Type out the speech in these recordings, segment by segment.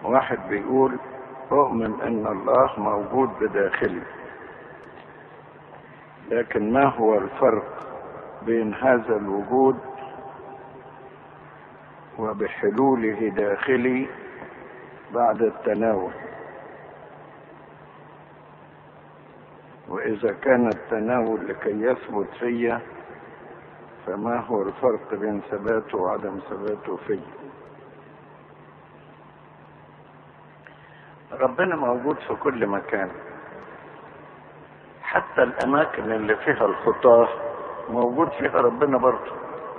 واحد بيقول أؤمن أن الله موجود بداخلي، لكن ما هو الفرق بين هذا الوجود وبحلوله داخلي بعد التناول؟ وإذا كان التناول لكي يثبت فيا، فما هو الفرق بين ثباته وعدم ثباته فيا؟ ربنا موجود في كل مكان، حتى الأماكن اللي فيها الخطاة موجود فيها ربنا برضه،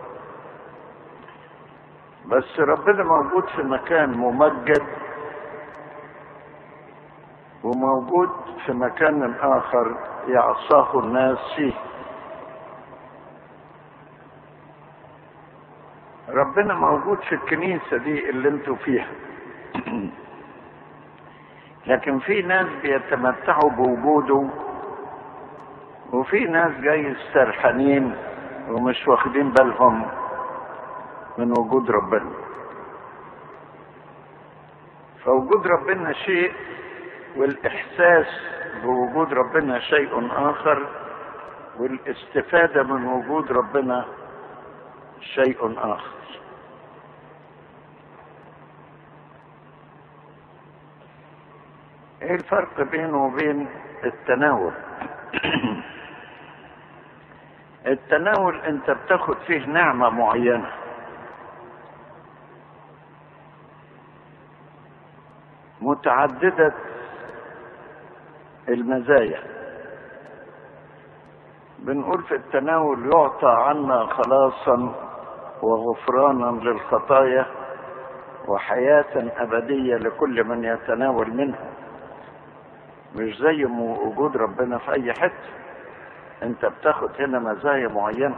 بس ربنا موجود في مكان ممجد وموجود في مكان آخر يعصاه الناس فيه. ربنا موجود في الكنيسة دي اللي انتوا فيها لكن في ناس بيتمتعوا بوجوده، وفي ناس جاي سرحانين ومش واخدين بالهم من وجود ربنا. فوجود ربنا شيء، والإحساس بوجود ربنا شيء آخر، والاستفادة من وجود ربنا شيء آخر. ايه الفرق بينه وبين التناول؟ التناول انت بتاخد فيه نعمة معينة، متعددة المزايا. بنقول في التناول يعطى عنا خلاصا وغفرانا للخطايا وحياة أبدية لكل من يتناول منه. مش زي وجود ربنا في أي حتة، انت بتاخد هنا مزايا معينة.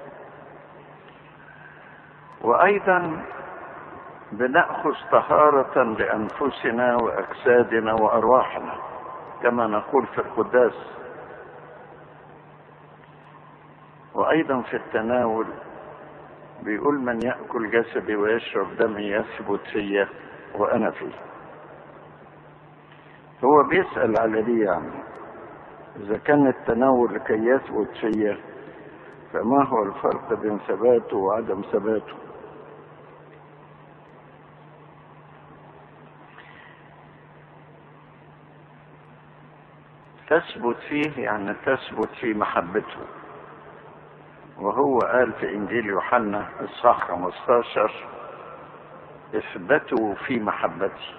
وأيضا بنأخذ طهارة لأنفسنا وأجسادنا وأرواحنا كما نقول في القداس. وأيضا في التناول بيقول من يأكل جسدي ويشرب دمي يثبت فيه وأنا فيه. هو بيسأل على دي، يعني إذا كان التناول لكي يثبت فيه، فما هو الفرق بين ثباته وعدم ثباته؟ تثبت فيه يعني تثبت في محبته، وهو قال في إنجيل يوحنا إصحاح 15 اثبتوا في محبتي.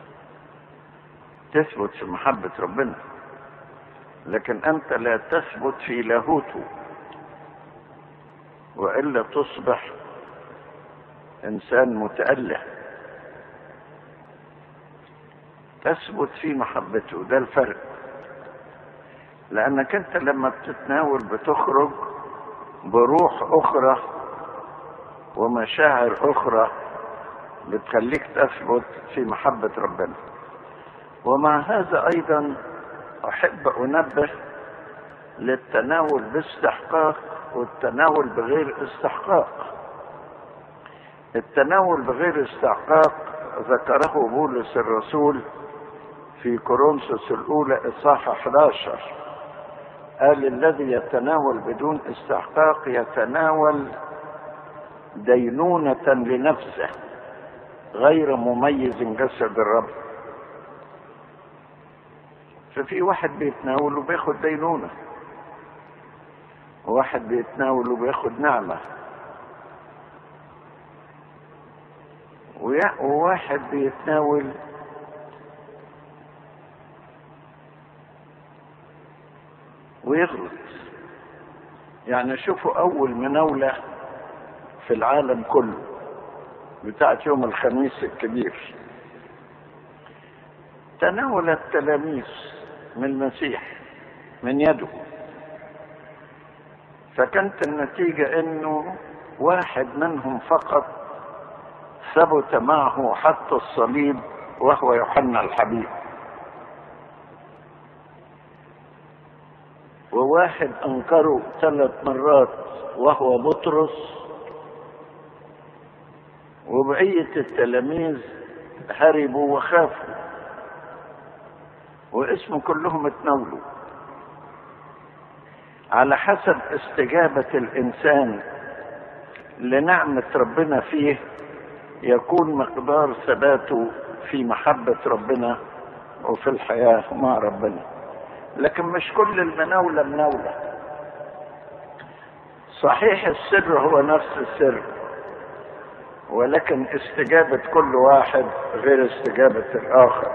تثبت في محبة ربنا، لكن أنت لا تثبت في لاهوته، وإلا تصبح إنسان متأله. تثبت في محبته، ده الفرق. لأنك أنت لما بتتناول بتخرج بروح أخرى ومشاعر أخرى بتخليك تثبت في محبة ربنا. ومع هذا أيضا أحب أنبه للتناول باستحقاق والتناول بغير استحقاق. التناول بغير استحقاق ذكره بولس الرسول في كورنثوس الأولى إصحاح 11، قال الذي يتناول بدون استحقاق يتناول دينونة لنفسه غير مميز جسد الرب. ففي واحد بيتناول وبياخد دينونة، وواحد بيتناول وبياخد نعمة، وواحد بيتناول ويغلط. يعني شوفوا أول مناولة في العالم كله بتاعت يوم الخميس الكبير، تناول التلاميذ من المسيح من يده، فكانت النتيجة انه واحد منهم فقط ثبت معه حتى الصليب وهو يوحنا الحبيب، وواحد انكره 3 مرات وهو بطرس، وبقية التلاميذ هربوا وخافوا، واسم كلهم اتناولوا. على حسب استجابة الإنسان لنعمة ربنا فيه يكون مقدار ثباته في محبة ربنا وفي الحياة مع ربنا. لكن مش كل المناولة مناولة. صحيح السر هو نفس السر، ولكن استجابة كل واحد غير استجابة الآخر.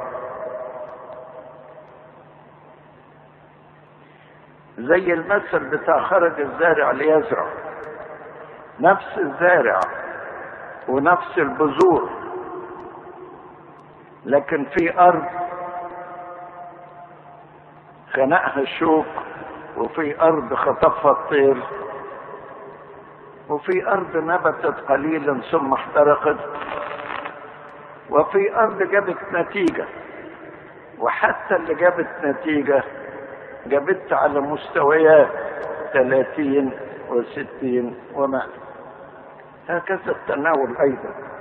زي المثل بتاع خرج الزارع ليزرع، نفس الزارع ونفس البذور، لكن في أرض خنقها الشوك، وفي أرض خطفها الطير، وفي أرض نبتت قليلا ثم احترقت، وفي أرض جابت نتيجة. وحتى اللي جابت نتيجة جابت على مستويات 30 و60 و100. هكذا التناول أيضا.